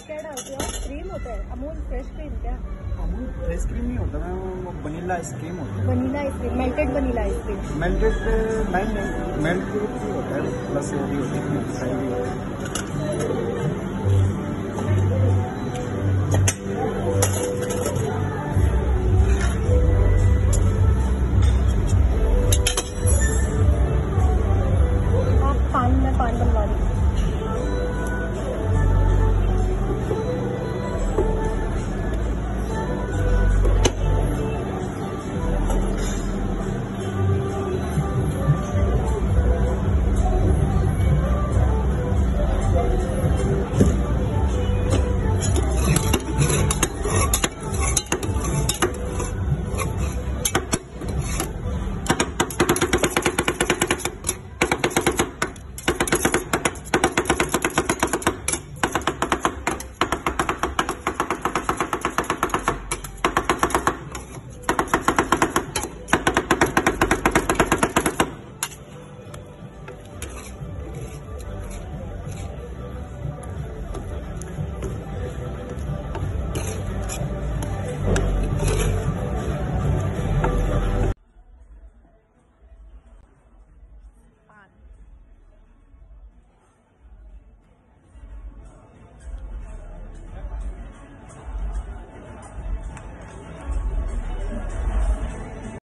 क्या डालते हो? क्रीम होता है? अमूल फ्रेश क्रीम क्या? अमूल फ्रेश क्रीम नहीं होता मैम, वनीला आइसक्रीम होता है। Vanilla ice cream, melted vanilla ice cream. Melted नहीं, मेल्टेड भी होता है, प्लस वो भी होती है, भी होती है।